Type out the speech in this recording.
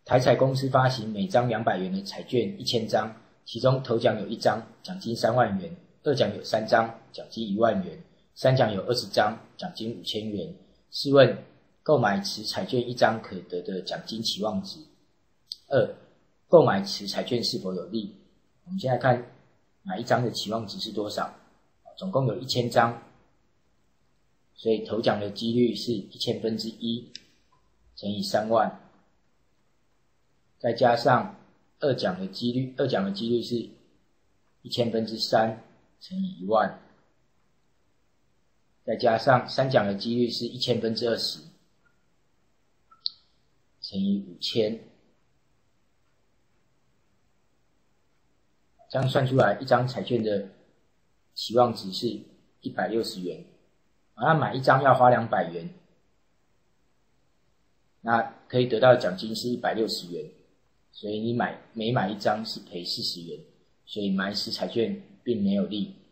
台彩公司发行每张200元的彩券1000张，其中头奖有1张，奖金3万元；二奖有3张，奖金1万元；三奖有20张，奖金5000元。试问，购买此彩券1张可得的奖金期望值。2、购买此彩券是否有利？我们现在看买1张的期望值是多少？总共有1000张，所以头奖的几率是1000分之1乘以3万，再加上二奖的几率是1000分之3乘以1万，再加上三奖的几率是1000分之20乘以5000，这样算出来一张彩券的期望值是160元。那买1张要花200元，那可以得到的奖金是160元，所以你每买1张是赔40元，所以买此彩券并没有利。